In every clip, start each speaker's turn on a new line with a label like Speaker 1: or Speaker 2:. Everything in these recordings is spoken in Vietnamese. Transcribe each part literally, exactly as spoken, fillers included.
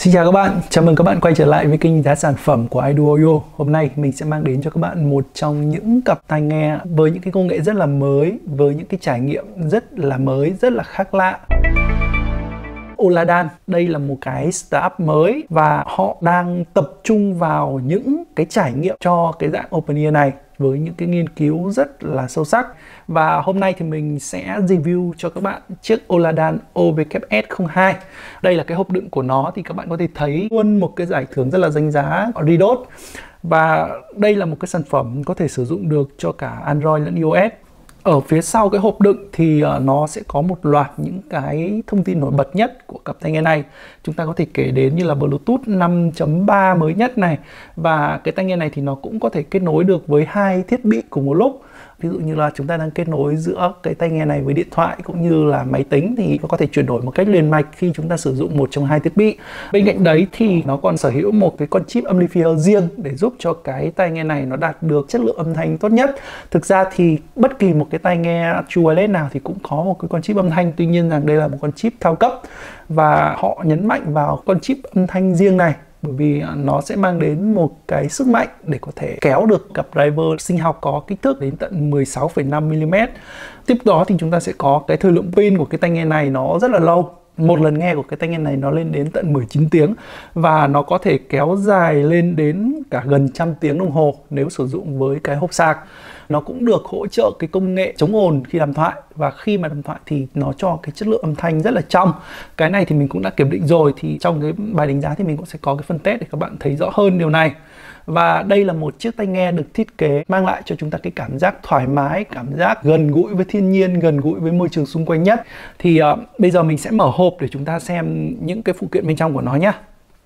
Speaker 1: Xin chào các bạn, chào mừng các bạn quay trở lại với kênh giá sản phẩm của iDo Audio. Hôm nay mình sẽ mang đến cho các bạn một trong những cặp tai nghe với những cái công nghệ rất là mới, với những cái trải nghiệm rất là mới, rất là khác lạ. Oladan, đây là một cái startup mới và họ đang tập trung vào những cái trải nghiệm cho cái dạng open ear này với những cái nghiên cứu rất là sâu sắc. Và hôm nay thì mình sẽ review cho các bạn chiếc Oladan O W S không hai. Đây là cái hộp đựng của nó, thì các bạn có thể thấy luôn một cái giải thưởng rất là danh giá Redot. Và đây là một cái sản phẩm có thể sử dụng được cho cả Android lẫn iOS. Ở phía sau cái hộp đựng thì nó sẽ có một loạt những cái thông tin nổi bật nhất của cặp tai nghe này. Chúng ta có thể kể đến như là Bluetooth năm chấm ba mới nhất này. Và cái tai nghe này thì nó cũng có thể kết nối được với hai thiết bị cùng một lúc. Ví dụ như là chúng ta đang kết nối giữa cái tai nghe này với điện thoại cũng như là máy tính, thì nó có thể chuyển đổi một cách liền mạch khi chúng ta sử dụng một trong hai thiết bị. Bên cạnh đấy thì nó còn sở hữu một cái con chip amplifier riêng để giúp cho cái tai nghe này nó đạt được chất lượng âm thanh tốt nhất. Thực ra thì bất kỳ một cái tai nghe True Wireless nào thì cũng có một cái con chip âm thanh, tuy nhiên rằng đây là một con chip cao cấp và họ nhấn mạnh vào con chip âm thanh riêng này bởi vì nó sẽ mang đến một cái sức mạnh để có thể kéo được cặp driver sinh học có kích thước đến tận mười sáu phẩy năm mi li mét. Tiếp đó thì chúng ta sẽ có cái thời lượng pin của cái tai nghe này nó rất là lâu. Một lần nghe của cái tai nghe này nó lên đến tận mười chín tiếng và nó có thể kéo dài lên đến cả gần trăm tiếng đồng hồ nếu sử dụng với cái hộp sạc. Nó cũng được hỗ trợ cái công nghệ chống ồn khi làm thoại, và khi mà làm thoại thì nó cho cái chất lượng âm thanh rất là trong. Cái này thì mình cũng đã kiểm định rồi, thì trong cái bài đánh giá thì mình cũng sẽ có cái phần test để các bạn thấy rõ hơn điều này. Và đây là một chiếc tai nghe được thiết kế mang lại cho chúng ta cái cảm giác thoải mái, cảm giác gần gũi với thiên nhiên, gần gũi với môi trường xung quanh nhất. Thì uh, bây giờ mình sẽ mở hộp để chúng ta xem những cái phụ kiện bên trong của nó nhé.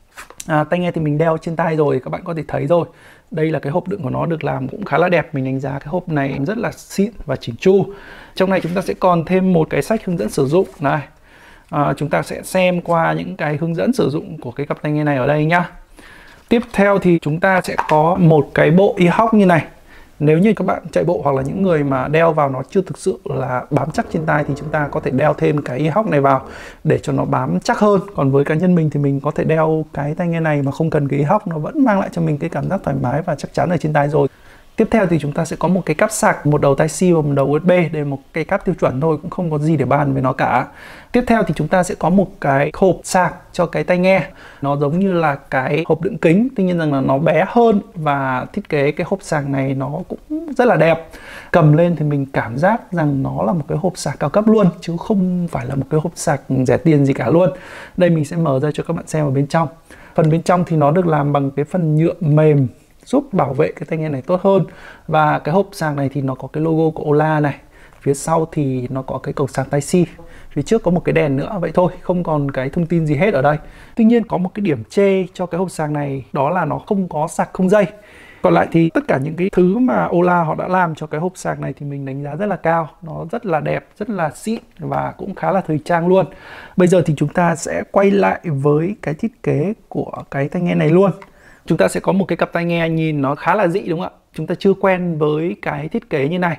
Speaker 1: À, tai nghe thì mình đeo trên tai rồi, các bạn có thể thấy rồi. Đây là cái hộp đựng của nó được làm cũng khá là đẹp. Mình đánh giá cái hộp này rất là xịn và chỉnh chu. Trong này chúng ta sẽ còn thêm một cái sách hướng dẫn sử dụng này. À, chúng ta sẽ xem qua những cái hướng dẫn sử dụng của cái cặp tai nghe này ở đây nhá. Tiếp theo thì chúng ta sẽ có một cái bộ earhawk như này. Nếu như các bạn chạy bộ hoặc là những người mà đeo vào nó chưa thực sự là bám chắc trên tai thì chúng ta có thể đeo thêm cái earhawk này vào để cho nó bám chắc hơn. Còn với cá nhân mình thì mình có thể đeo cái tai nghe này mà không cần cái earhawk, nó vẫn mang lại cho mình cái cảm giác thoải mái và chắc chắn ở trên tai rồi. Tiếp theo thì chúng ta sẽ có một cái cáp sạc, một đầu Tai-C và một đầu u ét bê, để một cái cáp tiêu chuẩn thôi, cũng không có gì để bàn với nó cả. Tiếp theo thì chúng ta sẽ có một cái hộp sạc cho cái tai nghe. Nó giống như là cái hộp đựng kính, tuy nhiên rằng là nó bé hơn, và thiết kế cái hộp sạc này nó cũng rất là đẹp. Cầm lên thì mình cảm giác rằng nó là một cái hộp sạc cao cấp luôn, chứ không phải là một cái hộp sạc rẻ tiền gì cả luôn. Đây mình sẽ mở ra cho các bạn xem ở bên trong. Phần bên trong thì nó được làm bằng cái phần nhựa mềm, giúp bảo vệ cái tai nghe này tốt hơn. Và cái hộp sạc này thì nó có cái logo của Ola này. Phía sau thì nó có cái cổng sạc Tai-C. Phía trước có một cái đèn nữa, vậy thôi, không còn cái thông tin gì hết ở đây. Tuy nhiên có một cái điểm chê cho cái hộp sạc này, đó là nó không có sạc không dây. Còn lại thì tất cả những cái thứ mà Ola họ đã làm cho cái hộp sạc này thì mình đánh giá rất là cao. Nó rất là đẹp, rất là xịn và cũng khá là thời trang luôn. Bây giờ thì chúng ta sẽ quay lại với cái thiết kế của cái tai nghe này luôn. Chúng ta sẽ có một cái cặp tai nghe nhìn nó khá là dị, đúng không ạ? Chúng ta chưa quen với cái thiết kế như này.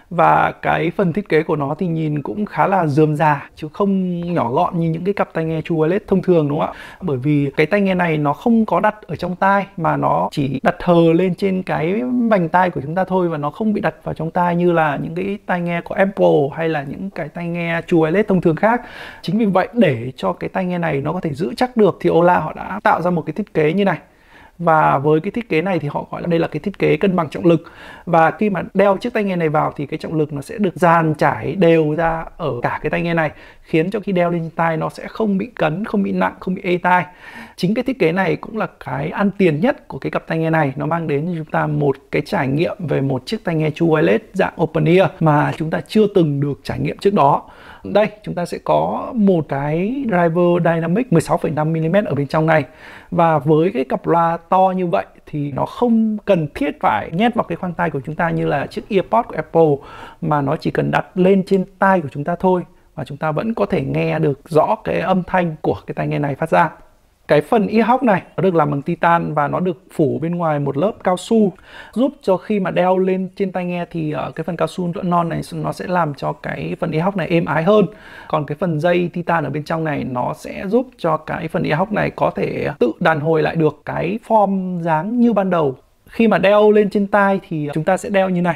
Speaker 1: Và cái phần thiết kế của nó thì nhìn cũng khá là rườm rà, chứ không nhỏ gọn như những cái cặp tai nghe True Wireless thông thường, đúng không ạ? Bởi vì cái tai nghe này nó không có đặt ở trong tai, mà nó chỉ đặt hờ lên trên cái vành tai của chúng ta thôi, và nó không bị đặt vào trong tai như là những cái tai nghe của Apple hay là những cái tai nghe True Wireless thông thường khác. Chính vì vậy, để cho cái tai nghe này nó có thể giữ chắc được thì Ola họ đã tạo ra một cái thiết kế như này. Và với cái thiết kế này thì họ gọi là đây là cái thiết kế cân bằng trọng lực. Và khi mà đeo chiếc tai nghe này vào thì cái trọng lực nó sẽ được dàn trải đều ra ở cả cái tai nghe này, khiến cho khi đeo lên tai nó sẽ không bị cấn, không bị nặng, không bị ê tai. Chính cái thiết kế này cũng là cái ăn tiền nhất của cái cặp tai nghe này. Nó mang đến cho chúng ta một cái trải nghiệm về một chiếc tai nghe True Wireless dạng open ear mà chúng ta chưa từng được trải nghiệm trước đó. Đây, chúng ta sẽ có một cái driver dynamic mười sáu phẩy năm mi li mét ở bên trong này. Và với cái cặp loa to như vậy thì nó không cần thiết phải nhét vào cái khoang tai của chúng ta như là chiếc EarPods của Apple, mà nó chỉ cần đặt lên trên tai của chúng ta thôi, và chúng ta vẫn có thể nghe được rõ cái âm thanh của cái tai nghe này phát ra. Cái phần ear hock này nó được làm bằng titan và nó được phủ bên ngoài một lớp cao su, giúp cho khi mà đeo lên trên tai nghe thì cái phần cao su non này nó sẽ làm cho cái phần ear hock này êm ái hơn. Còn cái phần dây titan ở bên trong này nó sẽ giúp cho cái phần ear hock này có thể tự đàn hồi lại được cái form dáng như ban đầu. Khi mà đeo lên trên tai thì chúng ta sẽ đeo như này.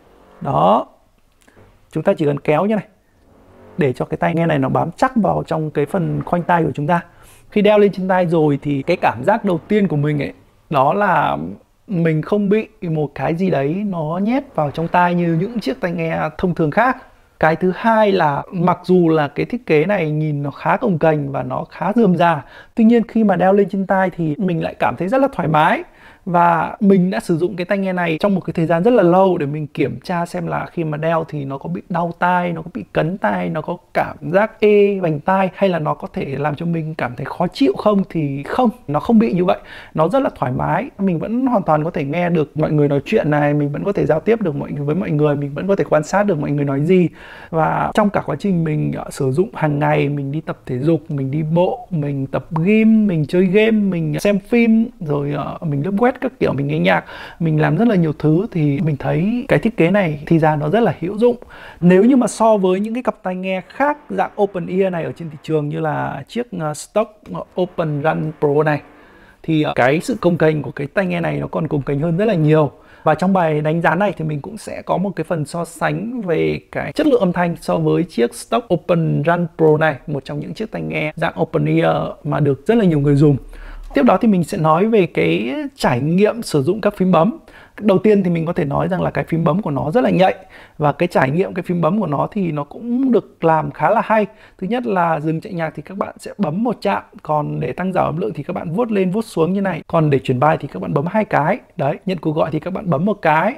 Speaker 1: Đó. Chúng ta chỉ cần kéo như này để cho cái tai nghe này nó bám chắc vào trong cái phần khoanh tai của chúng ta. Khi đeo lên trên tai rồi thì cái cảm giác đầu tiên của mình ấy, đó là mình không bị một cái gì đấy nó nhét vào trong tai như những chiếc tai nghe thông thường khác. Cái thứ hai là mặc dù là cái thiết kế này nhìn nó khá cồng kềnh và nó khá rườm rà, tuy nhiên khi mà đeo lên trên tai thì mình lại cảm thấy rất là thoải mái. Và mình đã sử dụng cái tai nghe này trong một cái thời gian rất là lâu để mình kiểm tra xem là khi mà đeo thì nó có bị đau tai, nó có bị cấn tai, nó có cảm giác ê vành tai, hay là nó có thể làm cho mình cảm thấy khó chịu không. Thì không, nó không bị như vậy. Nó rất là thoải mái. Mình vẫn hoàn toàn có thể nghe được mọi người nói chuyện này, mình vẫn có thể giao tiếp được mọi với mọi người, mình vẫn có thể quan sát được mọi người nói gì. Và trong cả quá trình mình uh, sử dụng hàng ngày, mình đi tập thể dục, mình đi bộ, mình tập gym, mình chơi game, mình xem phim, rồi uh, mình lướt web các kiểu, mình nghe nhạc, mình làm rất là nhiều thứ, thì mình thấy cái thiết kế này thì ra nó rất là hữu dụng. Nếu như mà so với những cái cặp tai nghe khác dạng open ear này ở trên thị trường như là chiếc uh, stock uh, Open Run Pro này, thì uh, cái sự cồng kềnh của cái tai nghe này nó còn cồng kềnh hơn rất là nhiều. Và trong bài đánh giá này thì mình cũng sẽ có một cái phần so sánh về cái chất lượng âm thanh so với chiếc stock Open Run Pro này, một trong những chiếc tai nghe dạng open ear mà được rất là nhiều người dùng. Tiếp đó thì mình sẽ nói về cái trải nghiệm sử dụng các phím bấm. Đầu tiên thì mình có thể nói rằng là cái phím bấm của nó rất là nhạy, và cái trải nghiệm cái phím bấm của nó thì nó cũng được làm khá là hay. Thứ nhất là dừng chạy nhạc thì các bạn sẽ bấm một chạm, còn để tăng giảm âm lượng thì các bạn vuốt lên vuốt xuống như này, còn để chuyển bài thì các bạn bấm hai cái. Đấy, nhận cuộc gọi thì các bạn bấm một cái.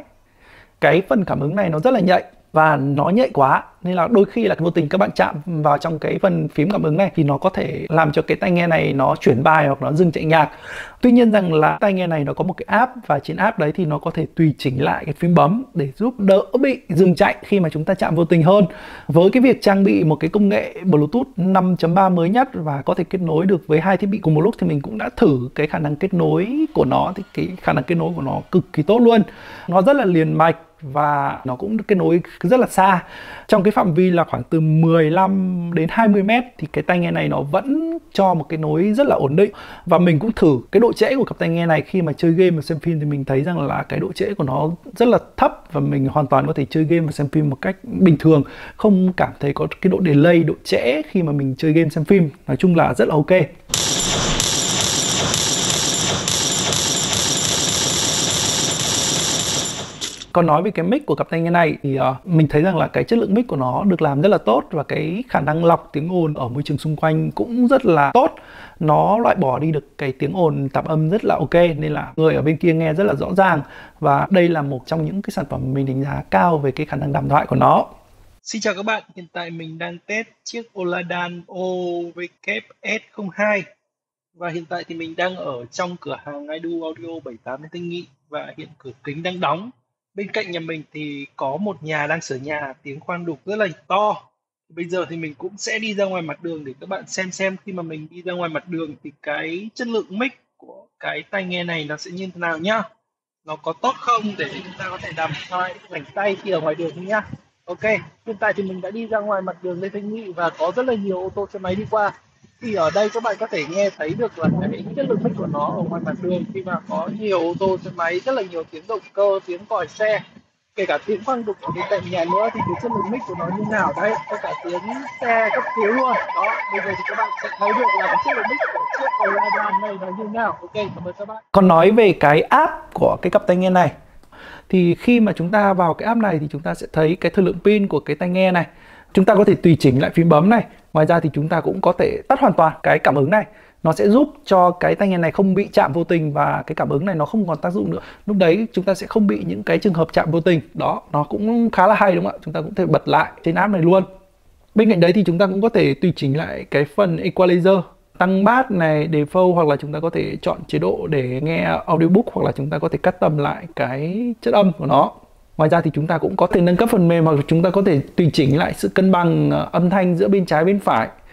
Speaker 1: Cái phần cảm ứng này nó rất là nhạy và nó nhạy quá, nên là đôi khi là vô tình các bạn chạm vào trong cái phần phím cảm ứng này thì nó có thể làm cho cái tai nghe này nó chuyển bài hoặc nó dừng chạy nhạc. Tuy nhiên rằng là tai nghe này nó có một cái app, và trên app đấy thì nó có thể tùy chỉnh lại cái phím bấm để giúp đỡ bị dừng chạy khi mà chúng ta chạm vô tình hơn. Với cái việc trang bị một cái công nghệ Bluetooth năm chấm ba mới nhất và có thể kết nối được với hai thiết bị cùng một lúc, thì mình cũng đã thử cái khả năng kết nối của nó. Thì cái khả năng kết nối của nó cực kỳ tốt luôn, nó rất là liền mạch và nó cũng kết nối rất là xa. Trong cái phạm vi là khoảng từ mười lăm đến hai mươi mét thì cái tai nghe này nó vẫn cho một cái nối rất là ổn định. Và mình cũng thử cái độ trễ của cặp tai nghe này khi mà chơi game và xem phim, thì mình thấy rằng là cái độ trễ của nó rất là thấp, và mình hoàn toàn có thể chơi game và xem phim một cách bình thường, không cảm thấy có cái độ delay, độ trễ khi mà mình chơi game xem phim. Nói chung là rất là ok. Còn nói về cái mic của cặp tai nghe này thì uh, mình thấy rằng là cái chất lượng mic của nó được làm rất là tốt, và cái khả năng lọc tiếng ồn ở môi trường xung quanh cũng rất là tốt. Nó loại bỏ đi được cái tiếng ồn tạp âm rất là ok, nên là người ở bên kia nghe rất là rõ ràng. Và đây là một trong những cái sản phẩm mình đánh giá cao về cái khả năng đàm thoại của nó.
Speaker 2: Xin chào các bạn, hiện tại mình đang test chiếc Oladan O W S không hai. Và hiện tại thì mình đang ở trong cửa hàng iDo Audio bảy tám Lê Thanh Nghị, và hiện cửa kính đang đóng. Bên cạnh nhà mình thì có một nhà đang sửa nhà, tiếng khoan đục rất là to. Bây giờ thì mình cũng sẽ đi ra ngoài mặt đường để các bạn xem xem khi mà mình đi ra ngoài mặt đường thì cái chất lượng mic của cái tai nghe này nó sẽ như thế nào nhá. Nó có tốt không để chúng ta có thể đàm thoại rảnh tay khi ở ngoài đường không nhá. Ok, hiện tại thì mình đã đi ra ngoài mặt đường Lê Thanh Nghị và có rất là nhiều ô tô xe máy đi qua. Thì ở đây các bạn có thể nghe thấy được là cái chất lượng mic của nó ở ngoài mặt đường, khi mà có nhiều ô tô xe máy, rất là nhiều tiếng động cơ, tiếng còi xe, kể cả tiếng khoan đục ở bên cạnh nhà nữa, thì cái chất lượng mic của nó như nào đấy, có cả tiếng xe cấp cứu luôn. Đó, bây giờ thì các bạn sẽ thấy được là cái chất lượng mic của chiếc Oladan này nó như nào. Ok, cảm ơn các bạn.
Speaker 1: Còn nói về cái app của cái cặp tai nghe này, thì khi mà chúng ta vào cái app này thì chúng ta sẽ thấy cái thời lượng pin của cái tai nghe này. Chúng ta có thể tùy chỉnh lại phím bấm này. Ngoài ra thì chúng ta cũng có thể tắt hoàn toàn cái cảm ứng này. Nó sẽ giúp cho cái tai nghe này không bị chạm vô tình, và cái cảm ứng này nó không còn tác dụng nữa. Lúc đấy chúng ta sẽ không bị những cái trường hợp chạm vô tình. Đó, nó cũng khá là hay đúng không ạ? Chúng ta cũng thể bật lại trên app này luôn. Bên cạnh đấy thì chúng ta cũng có thể tùy chỉnh lại cái phần equalizer, tăng bass này, default, hoặc là chúng ta có thể chọn chế độ để nghe audiobook, hoặc là chúng ta có thể cắt tầm lại cái chất âm của nó. Ngoài ra thì chúng ta cũng có thể nâng cấp phần mềm, hoặc là chúng ta có thể tùy chỉnh lại sự cân bằng âm thanh giữa bên trái bên phải.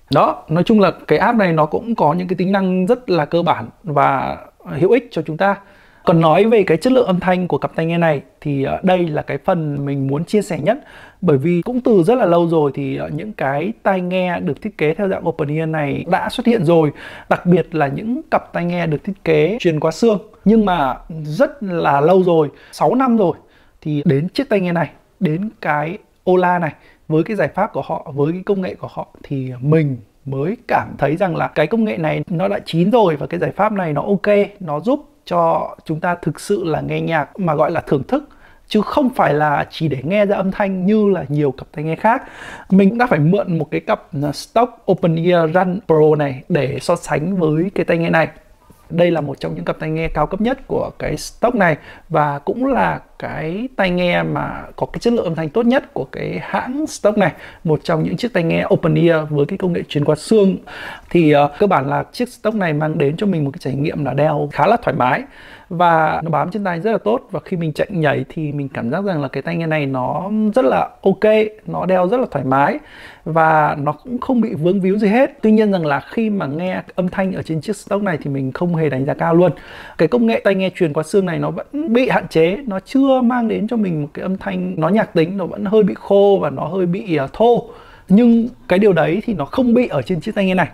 Speaker 1: Đó, nói chung là cái app này nó cũng có những cái tính năng rất là cơ bản và hữu ích cho chúng ta. Còn nói về cái chất lượng âm thanh của cặp tai nghe này thì đây là cái phần mình muốn chia sẻ nhất. Bởi vì cũng từ rất là lâu rồi thì những cái tai nghe được thiết kế theo dạng open ear này đã xuất hiện rồi. Đặc biệt là những cặp tai nghe được thiết kế truyền qua xương. Nhưng mà rất là lâu rồi, sáu năm rồi, thì đến chiếc tai nghe này, đến cái Ola này, với cái giải pháp của họ, với cái công nghệ của họ, thì mình mới cảm thấy rằng là cái công nghệ này nó đã chín rồi và cái giải pháp này nó ok, nó giúp cho chúng ta thực sự là nghe nhạc mà gọi là thưởng thức, chứ không phải là chỉ để nghe ra âm thanh như là nhiều cặp tai nghe khác. Mình cũng đã phải mượn một cái cặp stock Open Ear Run Pro này để so sánh với cái tai nghe này. Đây là một trong những cặp tai nghe cao cấp nhất của cái stock này và cũng là cái tai nghe mà có cái chất lượng âm thanh tốt nhất của cái hãng stock này. Một trong những chiếc tai nghe open ear với cái công nghệ truyền qua xương. Thì uh, cơ bản là chiếc stock này mang đến cho mình một cái trải nghiệm là đeo khá là thoải mái và nó bám trên tai rất là tốt. Và khi mình chạy nhảy thì mình cảm giác rằng là cái tai nghe này nó rất là ok, nó đeo rất là thoải mái và nó cũng không bị vướng víu gì hết. Tuy nhiên rằng là khi mà nghe âm thanh ở trên chiếc stock này thì mình không hề đánh giá cao luôn. Cái công nghệ tai nghe truyền qua xương này nó vẫn bị hạn chế, nó chưa mang đến cho mình một cái âm thanh nó nhạc tính, nó vẫn hơi bị khô và nó hơi bị uh, thô. Nhưng cái điều đấy thì nó không bị ở trên chiếc tai nghe này.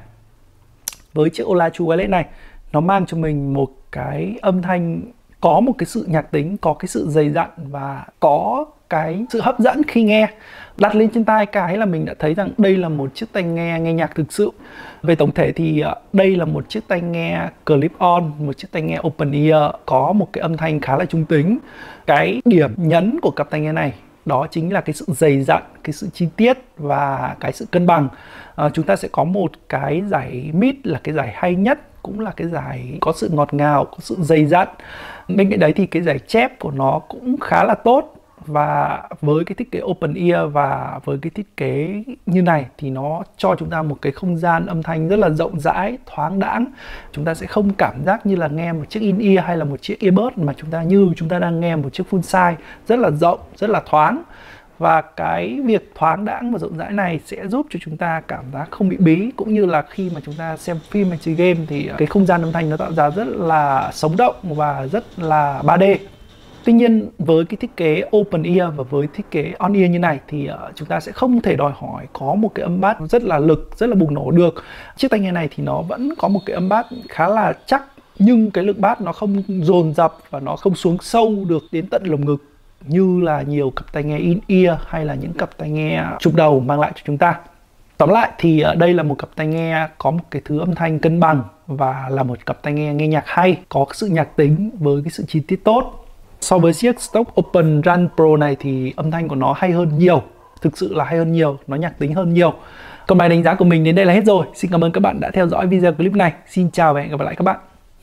Speaker 1: Với chiếc Ola True Wireless này, nó mang cho mình một cái âm thanh có một cái sự nhạc tính, có cái sự dày dặn và có cái sự hấp dẫn khi nghe. Đặt lên trên tai cái là mình đã thấy rằng đây là một chiếc tai nghe nghe nhạc thực sự. Về tổng thể thì đây là một chiếc tai nghe clip-on, một chiếc tai nghe open ear có một cái âm thanh khá là trung tính. Cái điểm nhấn của cặp tai nghe này đó chính là cái sự dày dặn, cái sự chi tiết và cái sự cân bằng. À, chúng ta sẽ có một cái giải mid là cái giải hay nhất, cũng là cái giải có sự ngọt ngào, có sự dày dặn. Bên cạnh đấy thì cái giải chép của nó cũng khá là tốt. Và với cái thiết kế open ear và với cái thiết kế như này thì nó cho chúng ta một cái không gian âm thanh rất là rộng rãi, thoáng đãng. Chúng ta sẽ không cảm giác như là nghe một chiếc in-ear hay là một chiếc earbud, mà chúng ta như chúng ta đang nghe một chiếc full size rất là rộng, rất là thoáng. Và cái việc thoáng đãng và rộng rãi này sẽ giúp cho chúng ta cảm giác không bị bí. Cũng như là khi mà chúng ta xem phim hay chơi game thì cái không gian âm thanh nó tạo ra rất là sống động và rất là ba D. Tuy nhiên với cái thiết kế open ear và với thiết kế on ear như này thì uh, chúng ta sẽ không thể đòi hỏi có một cái âm bass rất là lực, rất là bùng nổ được. Chiếc tai nghe này thì nó vẫn có một cái âm bass khá là chắc, nhưng cái lực bass nó không dồn dập và nó không xuống sâu được đến tận lồng ngực như là nhiều cặp tai nghe in-ear hay là những cặp tai nghe trục đầu mang lại cho chúng ta. Tóm lại thì uh, đây là một cặp tai nghe có một cái thứ âm thanh cân bằng và là một cặp tai nghe nghe nhạc hay, có sự nhạc tính với cái sự chi tiết tốt. So với chiếc stock Open Run Pro này thì âm thanh của nó hay hơn nhiều. Thực sự là hay hơn nhiều, nó nhạc tính hơn nhiều. Còn bài đánh giá của mình đến đây là hết rồi. Xin cảm ơn các bạn đã theo dõi video clip này. Xin chào và hẹn gặp lại các bạn.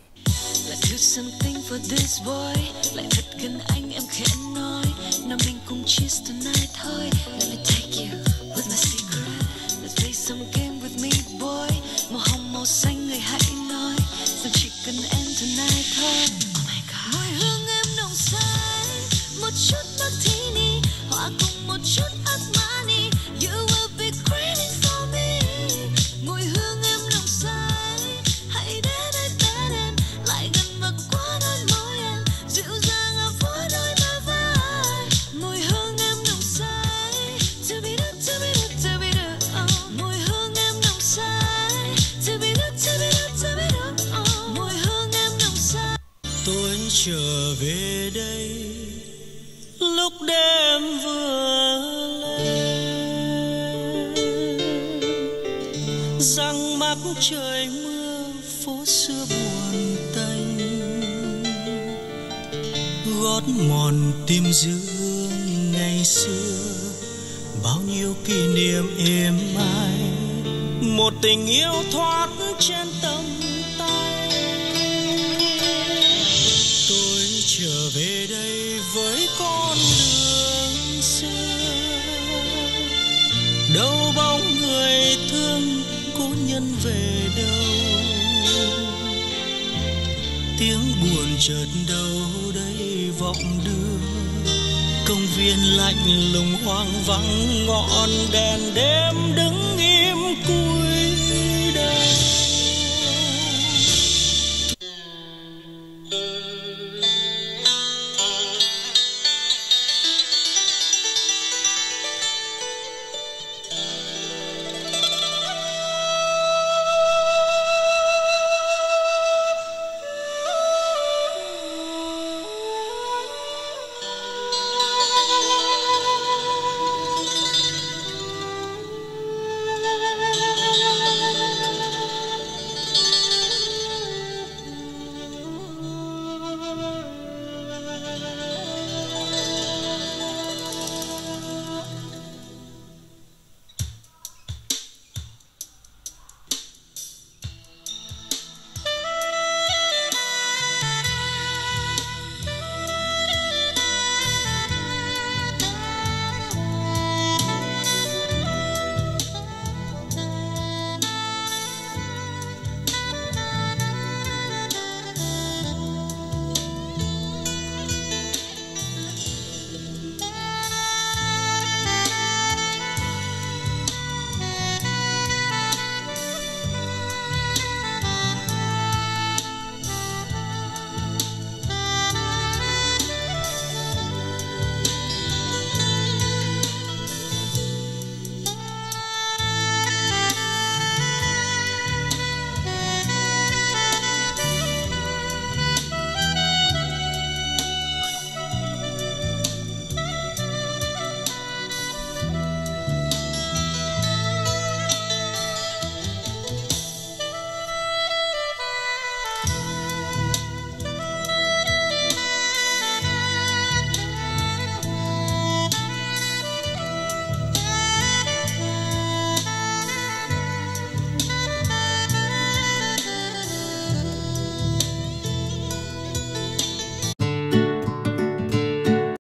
Speaker 3: Trở về đây lúc đêm vừa lên, răng mắc trời mưa phố xưa buồn tênh, gót mòn tim dương ngày xưa, bao nhiêu kỷ niệm êm ái, một tình yêu thoát trên tầm tay. Trở về đây với con đường xưa, đâu bóng người thương cố nhân về đâu, tiếng buồn chợt đâu đây vọng đưa, công viên lạnh lùng hoang vắng, ngọn đèn đêm đứng im cùi.